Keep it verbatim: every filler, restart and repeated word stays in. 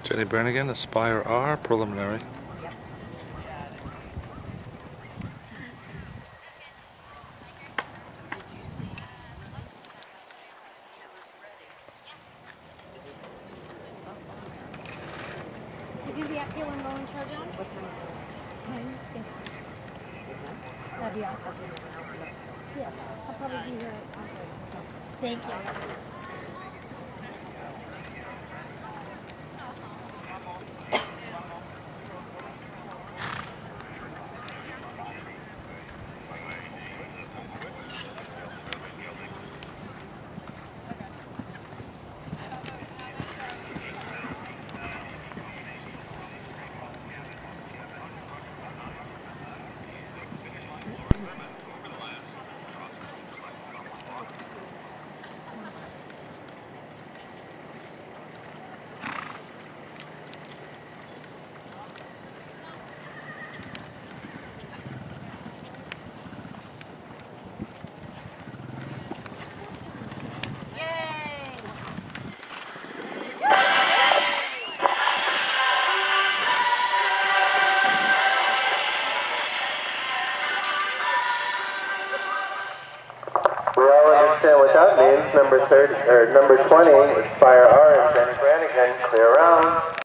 Jenny Brannigan, Aspire R, preliminary. You can be up here when Lauren charge on? What time? Ten? Yes. That'd be awesome. Yeah, I'll probably be here. Thank you. We all understand what that means. Number thirty or number twenty, Aspire R and Jenny Brannigan, clear around.